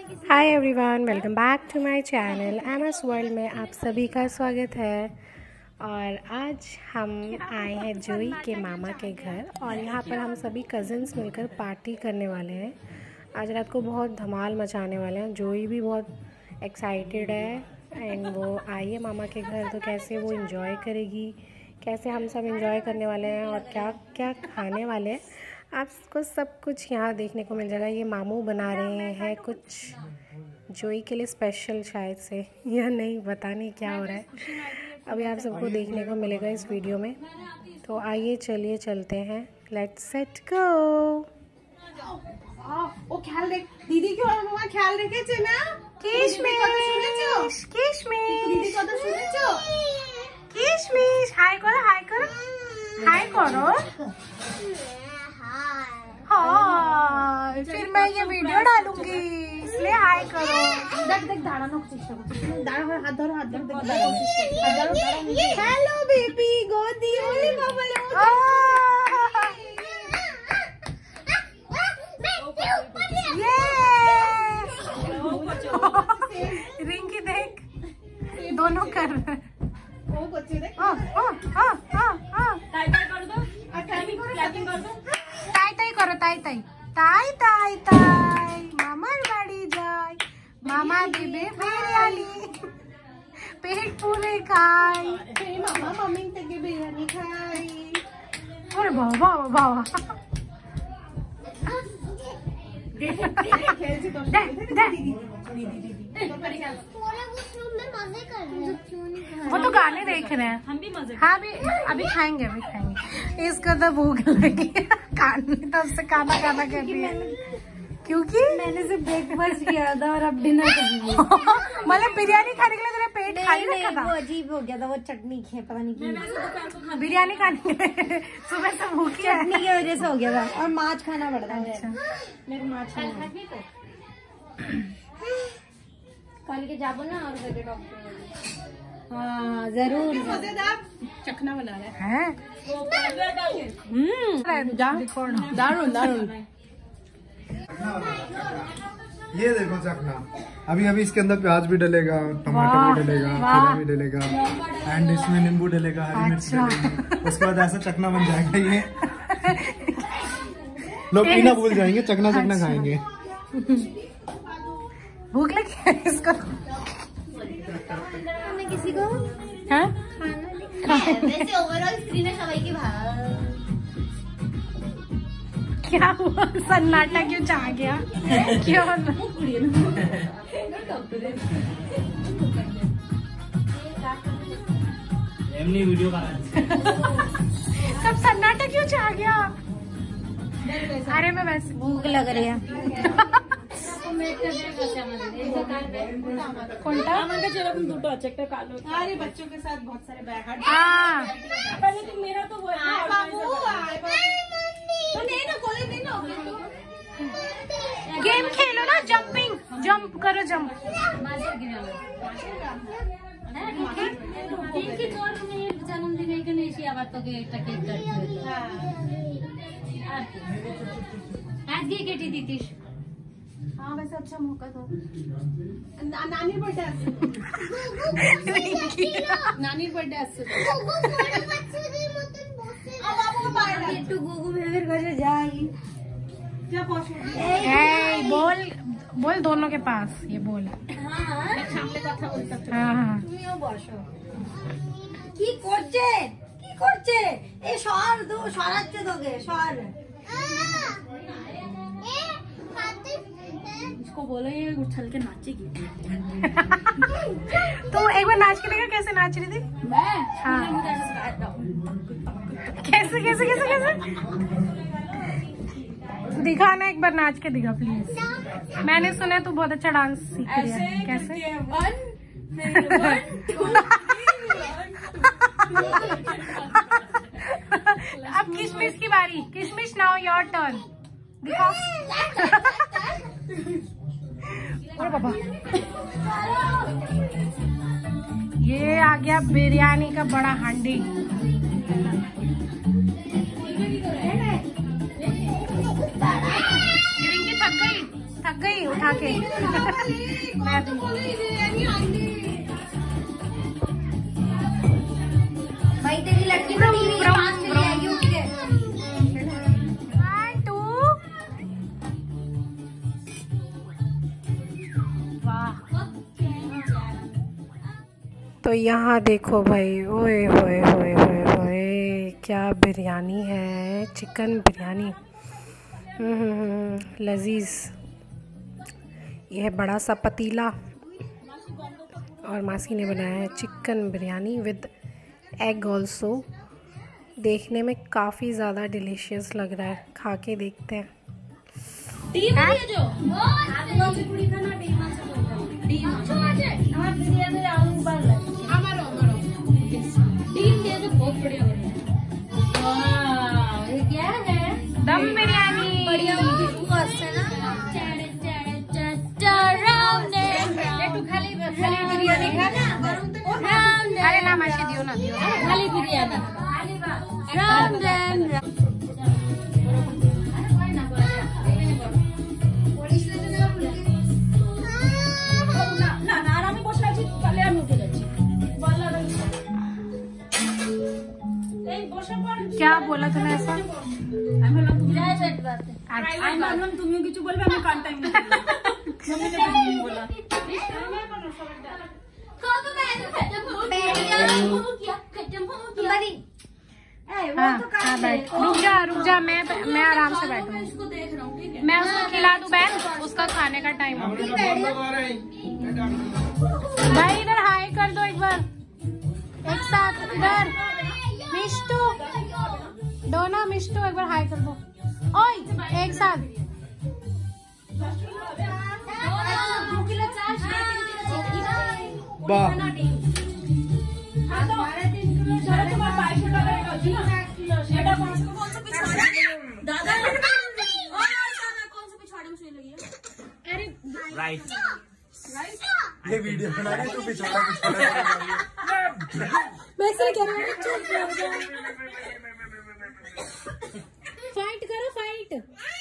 Hi everyone, welcome back to my channel MS world में आप सभी का स्वागत है। और आज हम आए हैं जोई के मामा के घर और यहाँ पर हम सभी कज़न्स मिलकर पार्टी करने वाले हैं। आज रात को बहुत धमाल मचाने वाले हैं। जोई भी बहुत एक्साइटेड है एंड वो आई है मामा के घर, तो कैसे वो इंजॉय करेगी, कैसे हम सब इंजॉय करने वाले हैं और क्या क्या खाने वाले हैं, आपको सब कुछ यहाँ देखने को मिल जाएगा। ये मामू बना रहे हैं कुछ जोई के लिए स्पेशल, शायद से, या नहीं पता नहीं क्या हो रहा है। अभी आप सबको देखने को मिलेगा इस वीडियो में। तो आइए चलिए चलते हैं, लेट्स सेट गो। ও খেয়াল রেখ দিদি কি ওর মামা খেয়াল রেখেছে না? কিশমিশ কিশমিশ দিদি কথা শুনেছো? কিশমিশ হাই করো হাই করো हाय करो। हाय, फिर मैं ये वीडियो डालूंगी इसलिए हाय करो। দেখ দেখ দাঁড়ানোর চেষ্টা করছি। দাঁড়া, হাত ধরো হাত ধরো, হ্যালো বেবি গোদি ওলি বাবা रिंकी देख, दोनों कर रहे हैं। ও করছে দেখ। ताई ताई कर दो, क्लैपिंग कर दो। ताई ताई करो, ताई ताई ताई ताई ताई। मामार बाड़ी जाए, मामा दिबे बिरयानी, पेट पूरे खाई। মামা মামি থেকে বিরিয়ানি খাই। अरे बाबा बाबा খেলছি তো वो तो गाने देख रहे हैं। हम भी मजे। हाँ अभी खाएंगे, अभी खाएंगे। इसको तो भूख लगी खाने, तब से खाना खाना कर रही है क्योंकि मैंने सिर्फ ब्रेकफास्ट किया था और अब डिनर कर रही हूँ। मतलब बिरयानी खाने के लिए तेरा पेट खाली रखा था? वो अजीब हो गया था, वो चटनी खे पता नहीं क्यों। बिरयानी खाने के लिए सुबह से भूखी है, चटनी की वजह से हो गया था। और माछ खाना पड़ता है। अच्छा, मेरे को माछ खाना कल के जाबो ना और डॉक्टर। हाँ जरूर चखना बना रहे हैं। दारुण दारुण। ये देखो चखना, अभी अभी इसके अंदर प्याज भी डलेगा, टमाटर भी डलेगा, खीरा भी डलेगा एंड इसमें नींबू डलेगा, हरी मिर्च डलेगी। उसके बाद ऐसा चखना बन जाएगा। ये लोग पीना भूल जाएंगे, चखना चखना खाएंगे। भूख लगी है इसको। किसी को हाँ वैसे ओवरऑल स्क्रीन है सवाई की क्या हुआ, सन्नाटा क्यों चाह गया? क्यों वीडियो सब सन्नाटा क्यों चाह गया? अरे मैं वैसे भूख लग रही है। अरे बच्चों के साथ बहुत सारे बैग। पहले तो मेरा तो वो गेम खेलो ना, जंपिंग, जंप करो, जंप। जन्मदिन আবার তোকে একটা কেক কাটতে আজকে কেটে দিতিস। हाँ वैसे अच्छा मौका था। नानी बर्थडे नानी बर्थडे একটু গুগু ভেবের কাছে যাই। बोल बोल दोनों के पास ये बोल। সামনে কথা বলতে। हाँ हाँ তুমিও বসো। কি করছে কি করছে? এই সর দো, সরাচ্ছে তোকে, সর। इसको बोलो ये उछल के नाचेगी। तो एक बार नाच के देखा कैसे नाच रही थी? मैं हाँ। कैसे कैसे कैसे कैसे दिखाना, एक बार नाच के दिखा प्लीज। मैंने सुना तू बहुत अच्छा डांस सीख रही है। कैसे? अब किशमिश की बारी। किशमिश नाउ योर टर्न, दिखाओ। अरे बाबा, ये आ गया बिरयानी का बड़ा हांडी। रिंकी थक गई। थक गई उठा के। भाई तेरी लड़की तो नहीं जाएगी उठ के। 1 2 वाह। तो यहाँ देखो भाई, ओए होए होए होए होए, क्या बिरयानी है, चिकन बिरयानी लजीज। यह है बड़ा सा पतीला और मासी ने बनाया है chicken biryani with egg also. देखने में काफ़ी ज़्यादा डिलीशियस लग रहा है, खा के देखते हैं। क्या है? दम बिरयानी। अरे ना मासी दियो ना, दियो खाली बिरयानी। क्या बोला तूने ऐसा? তুমি কিছু বলবে, আমি কান টাইম बोला। रुक जा, मैं आराम से बैठूंगी। मैं उसको खिला दूं बहन, उसका खाने का टाइम हो। भाई इधर हाय कर दो एक बार, एक साथ इधर। मिष्टू डोना, मिष्टू एक बार हाय कर दो। ओए एक साथ। राइट, ये वीडियो बना रहे तो पिछवाड़ा फाइट करो, फाइट।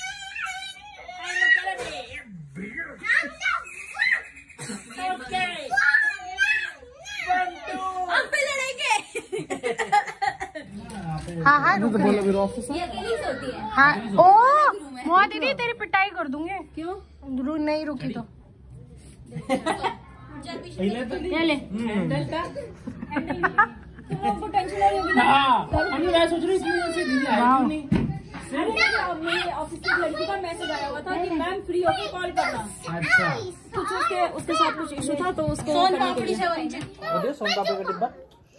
हाँ तो बोला फिर ऑफिस हाँ। ओ मोआ दीदी तेरी पिटाई कर दूंगे। क्यों? नहीं रुकी तो ले। तुमको टेंशन हो रही है। मैं सोच रही थी दीदी आई नहीं। मेरे ऑफिस की लड़की का मैसेज आया हुआ था कि मैम फ्री होकर कॉल करना। अच्छा, कुछ उसके साथ कुछ इशू था तो उसको सोन पापड़ी से सोन पापड़ी का डिब्बा।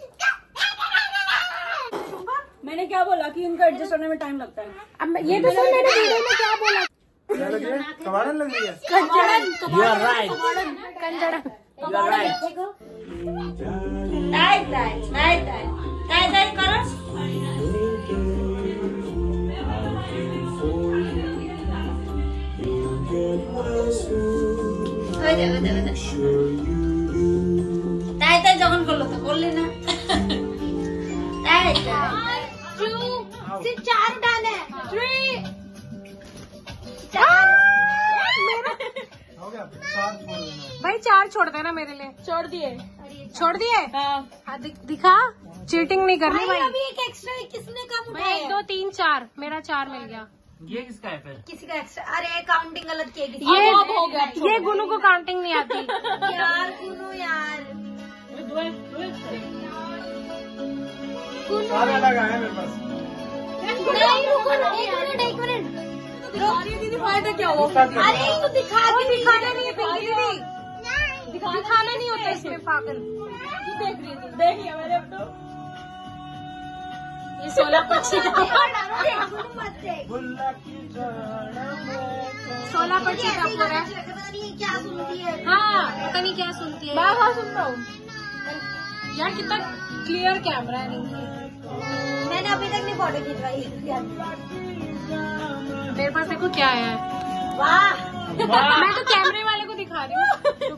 मैंने क्या बोला कि इनका एडजस्ट होने में टाइम लगता है। अब ये तो सुन, मैंने वीडियो में क्या बोला? कबाड़न लग रही है। You are right. যখন করলো তো করলি না। सिर्फ 4 डाले। 3 भाई 4 छोड़ देना मेरे लिए। छोड़ दिए। हाँ दिखा, चीटिंग नहीं करनी भाई। अभी एक एक्स्ट्रा किसने कम उठाया? 1 2 3 4, मेरा 4 मिल गया। ये किसका है फिर? किसी का एक्स्ट्रा। अरे काउंटिंग गलत की है। ये हो गया। ये गुनू को काउंटिंग नहीं आती। यार गुनू यार। सारे अलग आए मेरे पास। नहीं रुको ना, एक मिनट। दीदी फायदा क्या हुआ? अरे तो दिखाना नहीं है पिंकी दीदी। दिखाना नहीं होता इसमें पागल। देख लिया मैंने अब तो। ये 16 25 का पूरा है। क्या सुनती है? हाँ पता नहीं क्या सुनती है। मैं सुन रहा हूँ यार, कितना क्लियर कैमरा है रिंकी। मैंने अभी तक नहीं फोटो खिंचवाई। मेरे पास देखो क्या है। वाह मैं तो कैमरे वाले को दिखा रही हूँ।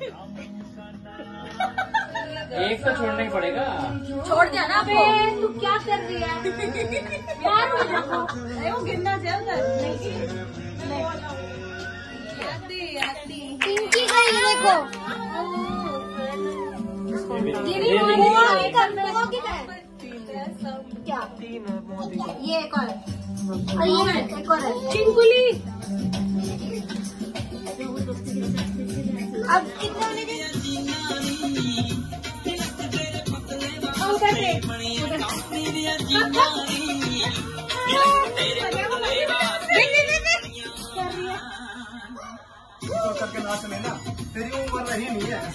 एक तो छोड़ना ही पड़ेगा। छोड़ दिया ना। तू क्या कर रही है यार? वो गिरना चाहिए। देखो क्या ये एक और है चिंकुली। अब कितने होने दें? करके नाच लेना, तेरी उम्र रही नहीं है।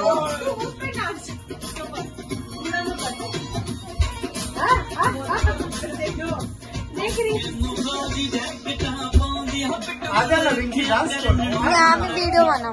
आजा ना रिंकी डांस करो। यहाँ मैं वीडियो बनाऊँ।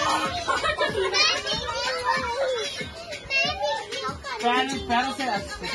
पैरों से